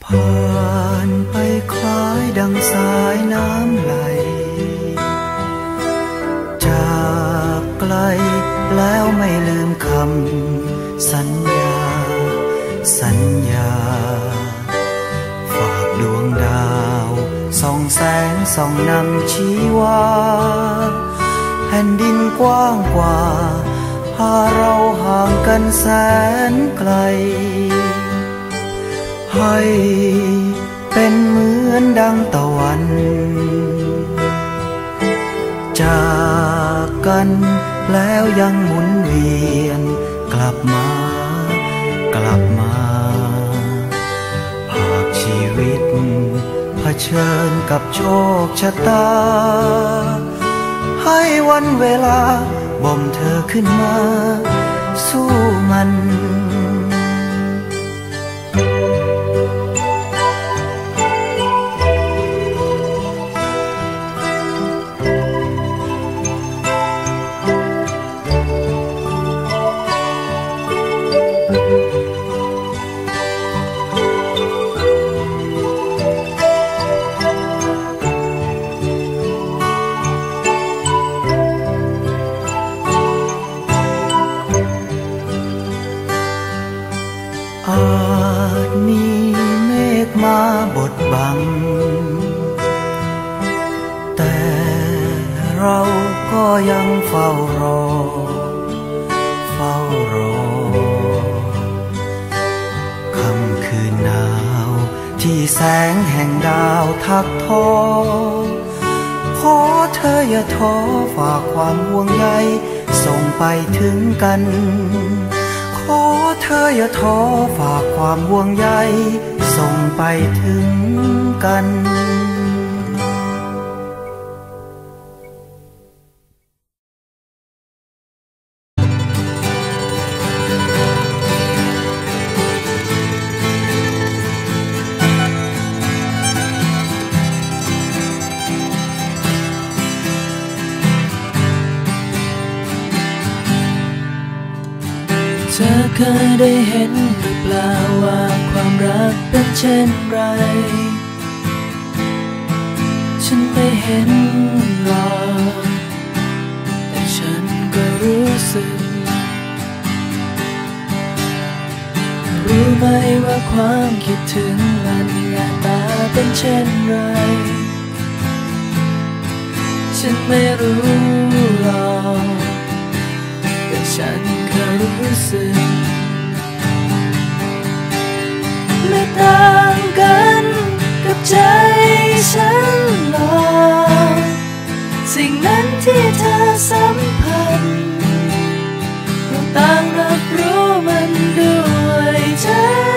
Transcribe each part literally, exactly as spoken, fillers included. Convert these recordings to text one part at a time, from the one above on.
ผ่านไปคล้ายดังสายน้ำไหลจากไกลแล้วไม่ลืมคำสัญญาสัญญาฝากดวงดาวส่องแสงส่องนำชีวาแผ่นดินกว้างกว่าพาเราห่างกันแสนไกลให้เป็นเหมือนดังตะวันจากกันแล้วยังหมุนเวียนกลับมากลับมาหากชีวิตเผชิญกับโชคชะตาให้วันเวลาบ่มเธอขึ้นมาสู้มันอาจมีเมฆมาบดบังแต่เราก็ยังเฝ้ารอเฝ้ารอค่ำคืนหนาวที่แสงแห่งดาวทักทอขอเธออย่าท้อฝากความห่วงใยส่งไปถึงกันขอเธออย่าท้อฝากความห่วงใยส่งไปถึงกันเธอเคยได้เห็นหรือเปล่าว่าความรักเป็นเช่นไรฉันไม่เห็นหรอกแต่ฉันก็รู้สึกรู้ไหมว่าความคิดถึงมันหน้าตาเป็นเช่นไรฉันไม่รู้หรอกแต่ฉันรู้สึกไม่ต่างกันกับใจฉันหรอกสิ่งนั้นที่เธอสัมผัสเราต่างรับรู้มันด้วยใจ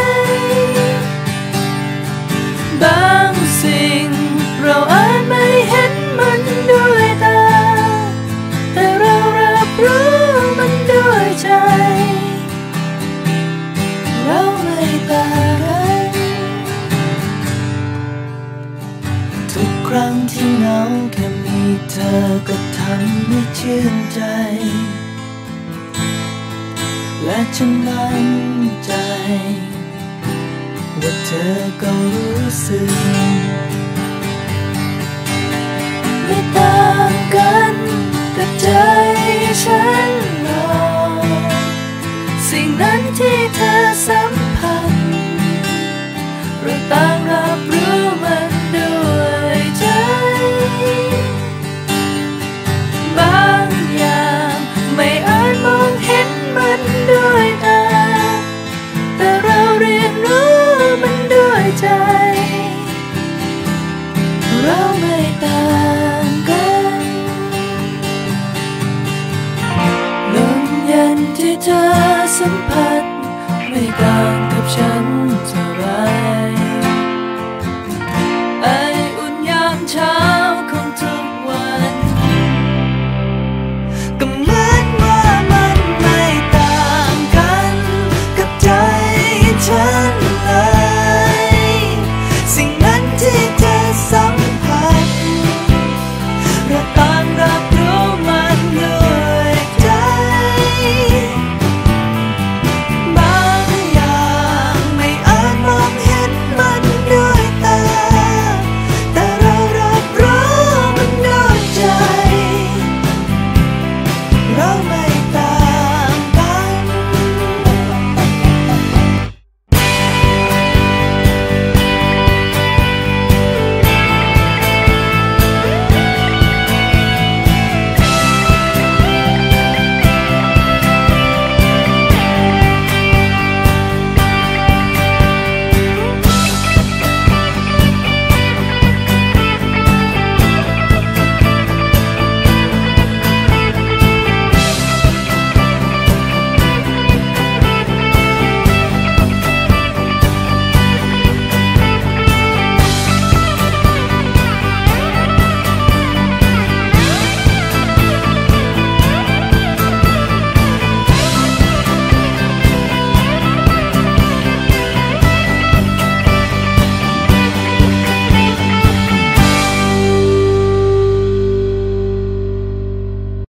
บางสิ่งเราอาจไม่เห็นมันด้วยตาแต่เรารับรู้มันด้วยใจเราไม่ต่างกันทุกครั้งที่เหงาแค่มีเธอก็ทำให้ชื่นใจและฉันมั่นใจว่าเธอก็รู้สึกไม่ต่างกันกับใจฉันหรอกสิ่งนั้นที่เธอสัมผัสเราต่างรับรู้มันด้วยใจบางอย่างไม่อาจมองเห็นมันด้วยตาแต่เราเรียนรู้มันด้วยใจเราไม่ต่างกันลมเย็นที่เธอสัมผัสไม่ต่าง